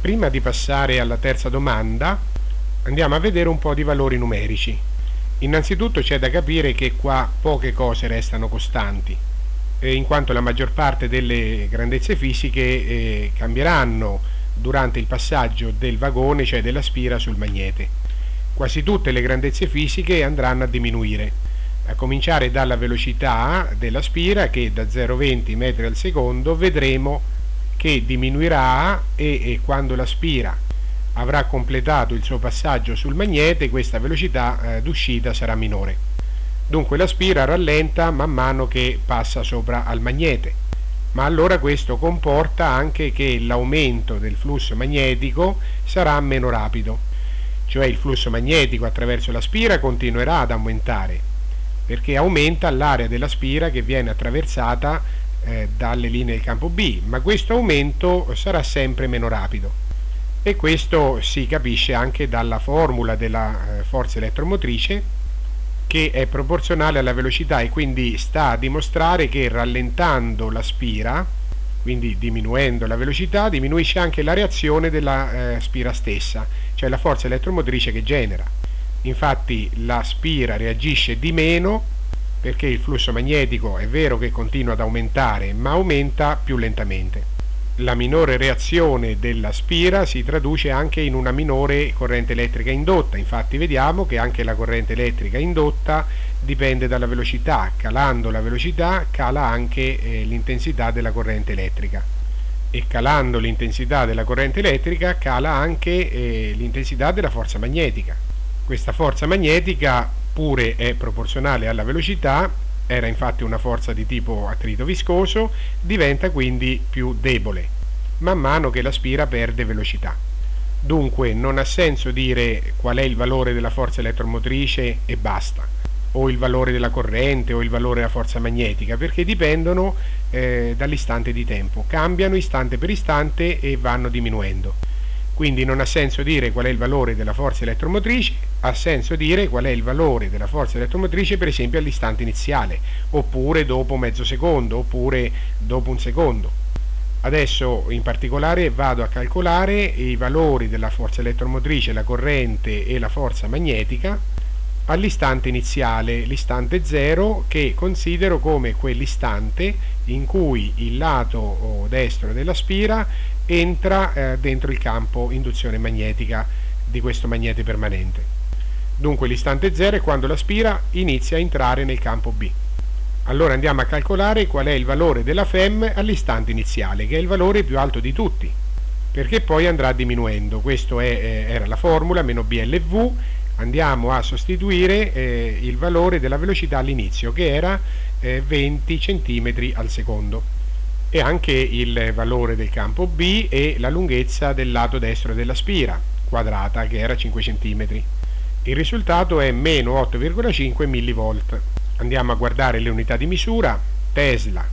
Prima di passare alla terza domanda andiamo a vedere un po' di valori numerici. Innanzitutto c'è da capire che qua poche cose restano costanti, in quanto la maggior parte delle grandezze fisiche cambieranno durante il passaggio del vagone, cioè della spira, sul magnete. Quasi tutte le grandezze fisiche andranno a diminuire, a cominciare dalla velocità della spira che da 0,20 metri al secondo vedremo che diminuirà e quando la spira avrà completato il suo passaggio sul magnete questa velocità d'uscita sarà minore. Dunque la spira rallenta man mano che passa sopra al magnete, ma allora questo comporta anche che l'aumento del flusso magnetico sarà meno rapido, cioè il flusso magnetico attraverso la spira continuerà ad aumentare perché aumenta l'area della spira che viene attraversata dalle linee del campo B, ma questo aumento sarà sempre meno rapido e questo si capisce anche dalla formula della forza elettromotrice, che è proporzionale alla velocità e quindi sta a dimostrare che rallentando la spira, quindi diminuendo la velocità, diminuisce anche la reazione della spira stessa, cioè la forza elettromotrice che genera. Infatti la spira reagisce di meno perché il flusso magnetico è vero che continua ad aumentare, ma aumenta più lentamente. La minore reazione della spira si traduce anche in una minore corrente elettrica indotta, infatti vediamo che anche la corrente elettrica indotta dipende dalla velocità, calando la velocità cala anche l'intensità della corrente elettrica e calando l'intensità della corrente elettrica cala anche l'intensità della forza magnetica. Questa forza magnetica pure è proporzionale alla velocità, era infatti una forza di tipo attrito viscoso, diventa quindi più debole man mano che la spira perde velocità. Dunque non ha senso dire qual è il valore della forza elettromotrice e basta, o il valore della corrente o il valore della forza magnetica, perché dipendono dall'istante di tempo, cambiano istante per istante e vanno diminuendo. Quindi non ha senso dire qual è il valore della forza elettromotrice, ha senso dire qual è il valore della forza elettromotrice per esempio all'istante iniziale, oppure dopo mezzo secondo, oppure dopo un secondo. Adesso in particolare vado a calcolare i valori della forza elettromotrice, la corrente e la forza magnetica all'istante iniziale, l'istante 0, che considero come quell'istante in cui il lato destro della spira entra dentro il campo induzione magnetica di questo magnete permanente. Dunque l'istante 0 è quando la spira inizia a entrare nel campo B. Allora andiamo a calcolare qual è il valore della FEM all'istante iniziale, che è il valore più alto di tutti, perché poi andrà diminuendo. Questa era la formula, meno BLV. Andiamo a sostituire il valore della velocità all'inizio, che era 20 cm al secondo, e anche il valore del campo B e la lunghezza del lato destro della spira quadrata, che era 5 cm. Il risultato è meno 8,5 mV. Andiamo a guardare le unità di misura: Tesla,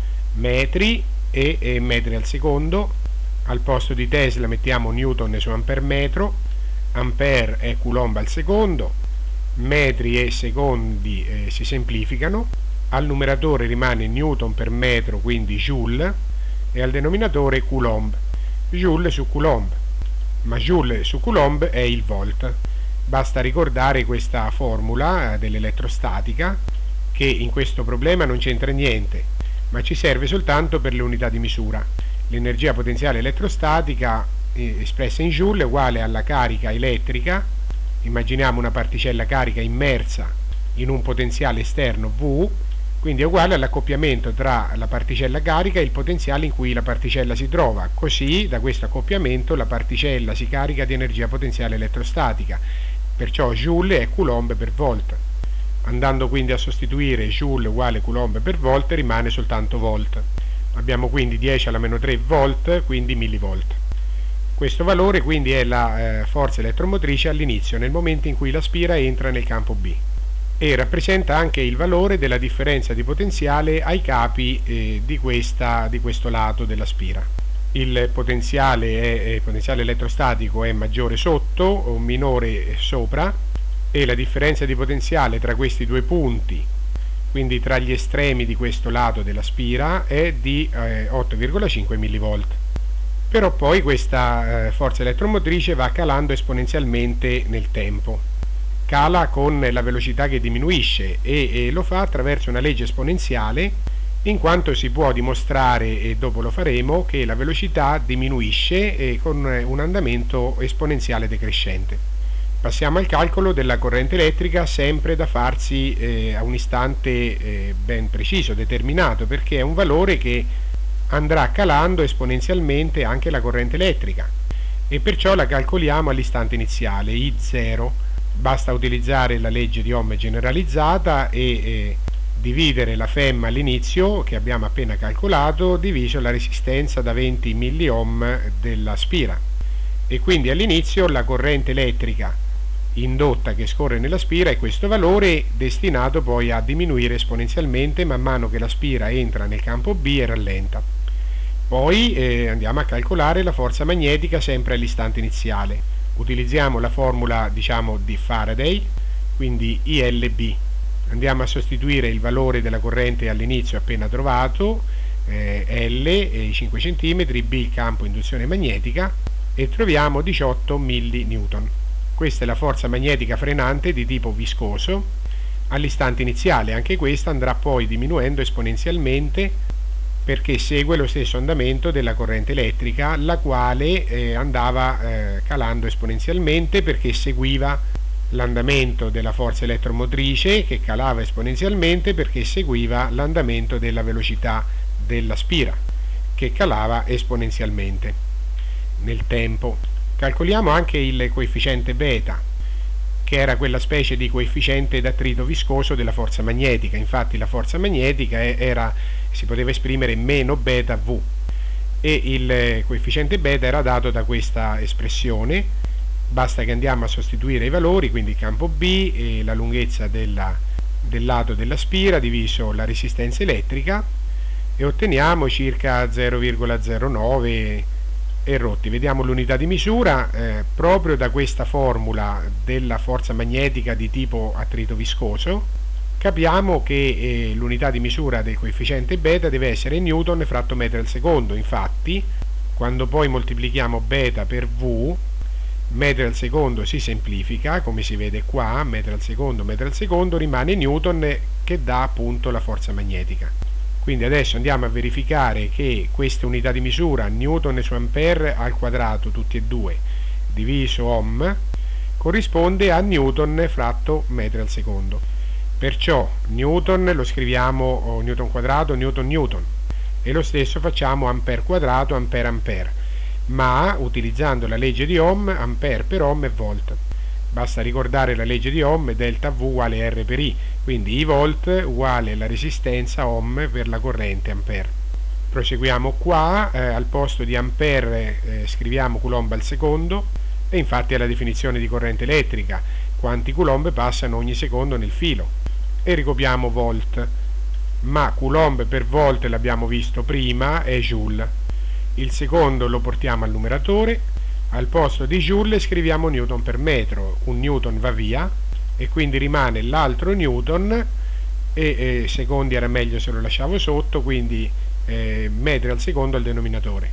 metri e metri al secondo. Al posto di Tesla mettiamo Newton su ampere metro, ampere è coulomb al secondo, metri e secondi si semplificano, al numeratore rimane Newton per metro, quindi Joule, e al denominatore Coulomb, Joule su Coulomb, ma Joule su Coulomb è il volt. Basta ricordare questa formula dell'elettrostatica, che in questo problema non c'entra niente, ma ci serve soltanto per le unità di misura. L'energia potenziale elettrostatica espressa in Joule è uguale alla carica elettrica. Immaginiamo una particella carica immersa in un potenziale esterno V, quindi è uguale all'accoppiamento tra la particella carica e il potenziale in cui la particella si trova. Così da questo accoppiamento la particella si carica di energia potenziale elettrostatica, perciò Joule è Coulomb per volt. Andando quindi a sostituire Joule uguale Coulomb per volt rimane soltanto volt. Abbiamo quindi 10 alla meno 3 volt, quindi millivolt. Questo valore quindi è la forza elettromotrice all'inizio, nel momento in cui la spira entra nel campo B, e rappresenta anche il valore della differenza di potenziale ai capi di questo lato della spira. Il potenziale elettrostatico è maggiore sotto o minore sopra, e la differenza di potenziale tra questi due punti, quindi tra gli estremi di questo lato della spira, è di 8,5 mV. però poi questa forza elettromotrice va calando esponenzialmente nel tempo, cala con la velocità che diminuisce e lo fa attraverso una legge esponenziale, in quanto si può dimostrare, e dopo lo faremo, che la velocità diminuisce con un andamento esponenziale decrescente. Passiamo al calcolo della corrente elettrica, sempre da farsi a un istante ben preciso, determinato, perché è un valore che andrà calando esponenzialmente anche la corrente elettrica e perciò la calcoliamo all'istante iniziale, I0. Basta utilizzare la legge di Ohm generalizzata e dividere la FEM all'inizio, che abbiamo appena calcolato, diviso la resistenza da 20 milliohm della spira, e quindi all'inizio la corrente elettrica indotta che scorre nella spira è questo valore, destinato poi a diminuire esponenzialmente man mano che la spira entra nel campo B e rallenta. Poi andiamo a calcolare la forza magnetica sempre all'istante iniziale. Utilizziamo la formula, diciamo, di Faraday, quindi ILB. Andiamo a sostituire il valore della corrente all'inizio appena trovato, L i 5 cm, B il campo induzione magnetica, e troviamo 18 millinewton. Questa è la forza magnetica frenante di tipo viscoso all'istante iniziale. Anche questa andrà poi diminuendo esponenzialmente perché segue lo stesso andamento della corrente elettrica, la quale andava calando esponenzialmente perché seguiva l'andamento della forza elettromotrice, che calava esponenzialmente perché seguiva l'andamento della velocità della spira, che calava esponenzialmente nel tempo. Calcoliamo anche il coefficiente beta, che era quella specie di coefficiente d'attrito viscoso della forza magnetica. Infatti la forza magnetica si poteva esprimere meno beta V, e il coefficiente beta era dato da questa espressione. Basta che andiamo a sostituire i valori, quindi il campo B e la lunghezza del lato della spira diviso la resistenza elettrica, e otteniamo circa 0,09 e rotti. Vediamo l'unità di misura proprio da questa formula della forza magnetica di tipo attrito viscoso. Capiamo che l'unità di misura del coefficiente beta deve essere newton fratto metro al secondo. Infatti, quando poi moltiplichiamo beta per V, metro al secondo si semplifica, come si vede qua, metro al secondo, rimane newton, che dà appunto la forza magnetica. Quindi adesso andiamo a verificare che queste unità di misura, newton su ampere al quadrato, tutti e due, diviso ohm, corrisponde a newton fratto metro al secondo. Perciò newton lo scriviamo newton quadrato, newton, e lo stesso facciamo ampere quadrato, ampere, ma utilizzando la legge di Ohm, ampere per ohm è volt. Basta ricordare la legge di Ohm, delta V uguale R per I, quindi I volt uguale la resistenza Ohm per la corrente ampere. Proseguiamo qua, al posto di ampere scriviamo coulomb al secondo, e infatti è la definizione di corrente elettrica, quanti coulomb passano ogni secondo nel filo, e ricopiamo volt, ma coulomb per volt l'abbiamo visto prima, è joule. Il secondo lo portiamo al numeratore, al posto di joule scriviamo newton per metro, un newton va via e quindi rimane l'altro newton, e secondi era meglio se lo lasciavo sotto, quindi metri al secondo al denominatore.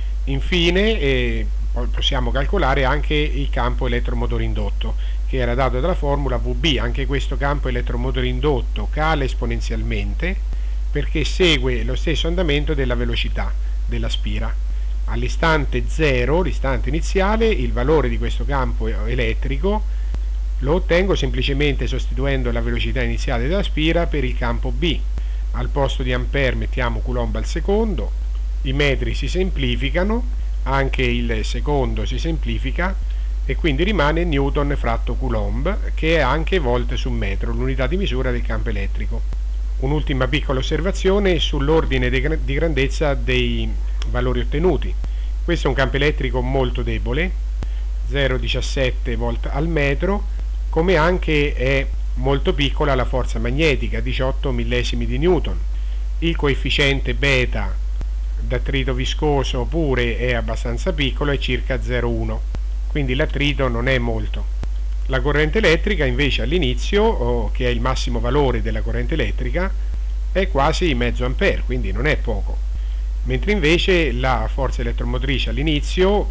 Infine possiamo calcolare anche il campo elettromotore indotto, che era dato dalla formula VB. Anche questo campo elettromotore indotto cala esponenzialmente perché segue lo stesso andamento della velocità della spira. All'istante 0, l'istante iniziale, il valore di questo campo elettrico lo ottengo semplicemente sostituendo la velocità iniziale della spira per il campo B. Al posto di ampere mettiamo coulomb al secondo, i metri si semplificano, anche il secondo si semplifica, e quindi rimane newton fratto coulomb, che è anche volt su metro, l'unità di misura del campo elettrico. Un'ultima piccola osservazione sull'ordine di grandezza dei valori ottenuti. Questo è un campo elettrico molto debole, 0,17 volt al metro, come anche è molto piccola la forza magnetica, 18 millesimi di newton. Il coefficiente beta d'attrito viscoso pure è abbastanza piccolo, è circa 0,1, quindi l'attrito non è molto. La corrente elettrica invece all'inizio, che è il massimo valore della corrente elettrica, è quasi mezzo ampere, quindi non è poco. mentre invece la forza elettromotrice all'inizio,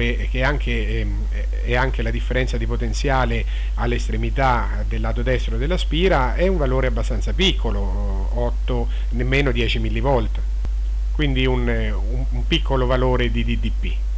è anche la differenza di potenziale all'estremità del lato destro della spira, è un valore abbastanza piccolo, 8, nemmeno 10 millivolt, quindi un piccolo valore di DDP.